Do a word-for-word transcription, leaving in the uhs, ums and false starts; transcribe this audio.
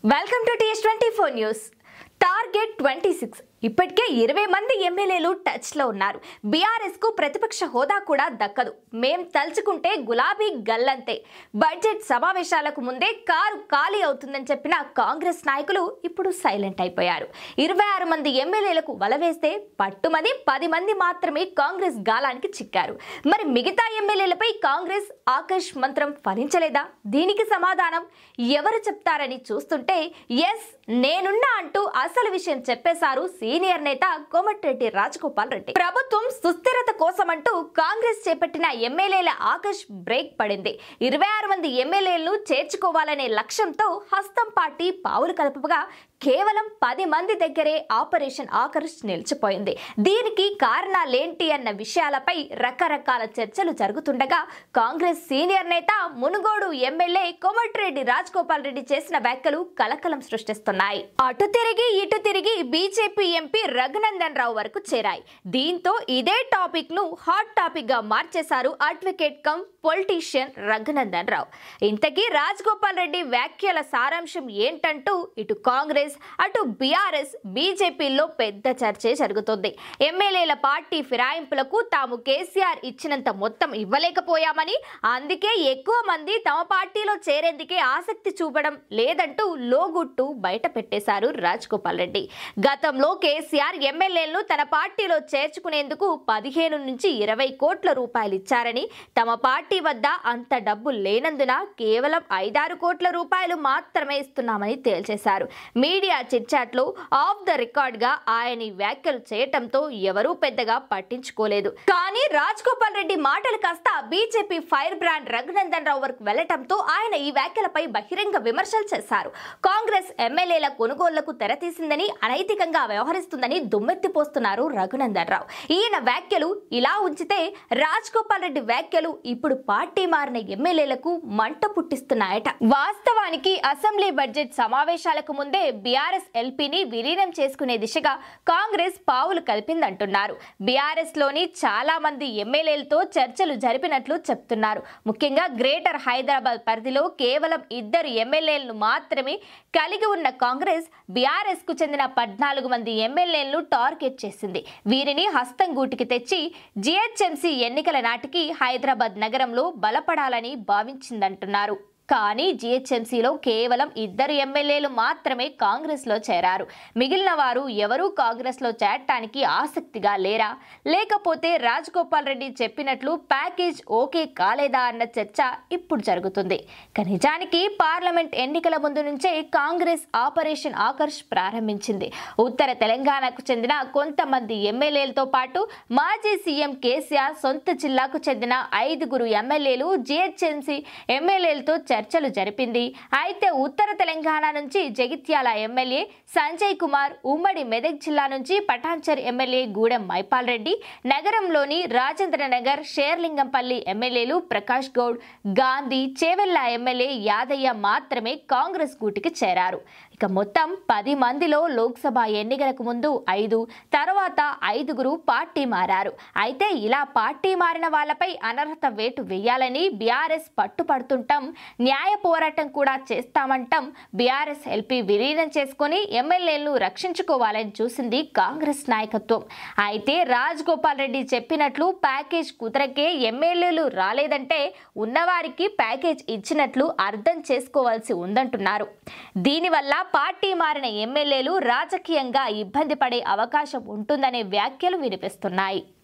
Welcome to TS twenty four news. Target twenty six ఇప్పటికే ఇరవై మంది ఎమ్మెల్యేలు టచ్ లో ఉన్నారు. బీఆర్ఎస్ కు ప్రతిపక్ష హోదా కూడా దక్కదు. మేం తలుచుకుంటే గులాబీ గల్లంతే. బడ్జెట్ సమావేశాలకు ముందే కారు ఖాళీ అవుతుందని చెప్పిన కాంగ్రెస్ నాయకులు ఇప్పుడు సైలెంట్ అయిపోయారు. ఇరవై ఆరు మంది ఎమ్మెల్యేలకు వలవేస్తే పట్టుమని పది మంది మాత్రమే కాంగ్రెస్ గాలానికి చిక్కారు. మరి మిగతా ఎమ్మెల్యేలపై కాంగ్రెస్ ఆకాశ్ మంత్రం ఫలించలేదా? దీనికి సమాధానం ఎవరు చెప్తారని చూస్తుంటే ఎస్ నేనున్నా అంటూ అసలు విషయం చెప్పేశారు సీనియర్ నేత కోమటిరెడ్డి రాజగోపాల్ రెడ్డి. ప్రభుత్వం సుస్థిరత కోసమంటూ కాంగ్రెస్ చేపట్టిన ఎమ్మెల్యేల ఆకాశ్ బ్రేక్ పడింది. ఇరవై ఆరు మంది ఎమ్మెల్యేలను చేర్చుకోవాలనే లక్ష్యంతో హస్తం పార్టీ పావులు కలపగా కేవలం పది మంది దగ్గరే ఆపరేషన్ ఆకర్ష్ నిలిచిపోయింది. దీనికి కారణాలేంటి అన్న విషయాలపై రకరకాల చర్చలు జరుగుతుండగా కాంగ్రెస్ సీనియర్ నేత మునుగోడు ఎమ్మెల్యే కోమటిరెడ్డి రాజగోపాల్ రెడ్డి చేసిన వ్యాఖ్యలు కలకలం సృష్టిస్తున్నాయి. అటు తిరిగి ఇటు తిరిగి బీజేపీ ఎంపీ రఘునందన్ రావు వరకు చేరాయి. దీంతో ఇదే టాపిక్ ను హాట్ టాపిక్ గా మార్చేశారు advocate cum politician Raghunandan Rao. ఇంతకీ రాజగోపాల్ రెడ్డి వ్యాఖ్యల సారాంశం ఏంటంటూ ఇటు కాంగ్రెస్ అటు బీఆర్ఎస్ బీజేపీలో పెద్ద చర్చే జరుగుతుంది. ఎమ్మెల్యేల పార్టీ ఫిరాయింపులకు తాము కేసీఆర్ ఇచ్చినంత మొత్తం ఇవ్వలేకపోయామని, అందుకే ఎక్కువ మంది తమ పార్టీలో చేరేందుకే ఆసక్తి చూపడం లేదంటూ లోగుట్టు బయట పెట్టేశారు రాజగోపాల్ రెడ్డి. గతంలో కేసీఆర్ ఎమ్మెల్యేలను తన పార్టీలో చేర్చుకునేందుకు పదిహేను నుంచి ఇరవై కోట్ల రూపాయలు ఇచ్చారని, తమ పార్టీ వద్ద అంత డబ్బు లేనందున కేవలం ఐదారు కోట్ల రూపాయలు మాత్రమే ఇస్తున్నామని తేల్చేశారు. మీడియా చిట్చాట్లో ఆఫ్ ద రికార్డ్ గా ఆయన వ్యాఖ్యలు చేయటంతో ఎవరూ పెద్దగా పట్టించుకోలేదు. కానీ రాజగోపాల్ రెడ్డి మాటలు కాస్త BJP fire brand Raghunandan Rao వరకు వెళ్లటంతో ఆయన ఈ వ్యాఖ్యలపై బహిరంగ విమర్శలు చేశారు. కాంగ్రెస్ ఎమ్మెల్యేల కొనుగోళ్లకు తెరతీసిందని, అనైతికంగా వ్యవహరిస్తుందని దుమ్మెత్తిపోస్తున్నారు రఘునందన్ రావు. ఈయన వ్యాఖ్యలు ఇలా ఉంచితే రాజగోపాల్ రెడ్డి వ్యాఖ్యలు ఇప్పుడు పార్టీ మారిన ఎమ్మెల్యేలకు మంట పుట్టిస్తున్నాయట. వాస్తవానికి అసెంబ్లీ బడ్జెట్ సమావేశాలకు ముందే బీఆర్ఎస్ ఎల్పీని విలీనం చేసుకునే దిశగా కాంగ్రెస్ పావులు కలిపిందంటున్నారు. బీఆర్ఎస్ లోని చాలా మంది ఎమ్మెల్యేలతో చర్చలు జరిపినట్లు చెప్తున్నారు. ముఖ్యంగా గ్రేటర్ హైదరాబాద్ పరిధిలో కేవలం ఇద్దరు ఎమ్మెల్యేలను మాత్రమే కలిగి ఉన్న కాంగ్రెస్ బీఆర్ఎస్ కు చెందిన పద్నాలుగు మంది ఎమ్మెల్యేలను టార్గెట్ చేసింది. వీరిని హస్తం గూటికి తెచ్చి జీహెచ్ఎంసీ ఎన్నికల నాటికి హైదరాబాద్ నగరంలో బలపడాలని భావించిందంటున్నారు. కానీ జీహెచ్ఎంసీలో కేవలం ఇద్దరు ఎమ్మెల్యేలు మాత్రమే కాంగ్రెస్ లో చేరారు. మిగిలిన వారు ఎవరూ కాంగ్రెస్ లో చేరటానికి ఆసక్తిగా లేరా, లేకపోతే రాజగోపాల్ రెడ్డి చెప్పినట్లు ప్యాకేజ్ ఓకే కాలేదా అన్న చర్చ ఇప్పుడు జరుగుతుంది. నిజానికి పార్లమెంట్ ఎన్నికల ముందు నుంచే కాంగ్రెస్ ఆపరేషన్ ఆకర్ష్ ప్రారంభించింది. ఉత్తర తెలంగాణకు చెందిన కొంతమంది ఎమ్మెల్యేలతో పాటు మాజీ సీఎం కేసీఆర్ సొంత జిల్లాకు చెందిన ఐదుగురు ఎమ్మెల్యేలు జీహెచ్ఎంసీ ఎమ్మెల్యేలతో చర్చలు జరిపింది. అయితే ఉత్తర తెలంగాణ నుంచి జగిత్యాల ఎమ్మెల్యే సంజయ్ కుమార్, ఉమ్మడి మెదక్ జిల్లా నుంచి పటాన్చెరు ఎమ్మెల్యే గూడెం మైపాల్ రెడ్డి, నగరంలోని రాజేంద్ర నగర్ షేర్లింగంపల్లి ఎమ్మెల్యేలు ప్రకాష్ గౌడ్, గాంధీ, చేవెళ్ల ఎమ్మెల్యే యాదయ్య మాత్రమే కాంగ్రెస్ గూటికి చేరారు. ఇక మొత్తం పది మందిలో లోక్సభ ఎన్నికలకు ముందు ఐదు, తర్వాత ఐదుగురు పార్టీ మారారు. అయితే ఇలా పార్టీ మారిన వాళ్లపై అనర్హత వేటు వేయాలని బీఆర్ఎస్ పట్టుపడుతుంటాం, న్యాయ పోరాటం కూడా చేస్తామంటాం. బీఆర్ఎస్ ఎల్పీ విలీనం చేసుకుని ఎమ్మెల్యేలను రక్షించుకోవాలని చూసింది కాంగ్రెస్ నాయకత్వం. అయితే రాజగోపాల్ రెడ్డి చెప్పినట్లు ప్యాకేజ్ కుదరకే ఎమ్మెల్యేలు రాలేదంటే ఉన్నవారికి ప్యాకేజ్ ఇచ్చినట్లు అర్థం చేసుకోవాల్సి ఉందంటున్నారు. దీనివల్ల పార్టీ మారిన ఎమ్మెల్యేలు రాజకీయంగా ఇబ్బంది పడే అవకాశం ఉంటుందనే వ్యాఖ్యలు వినిపిస్తున్నాయి.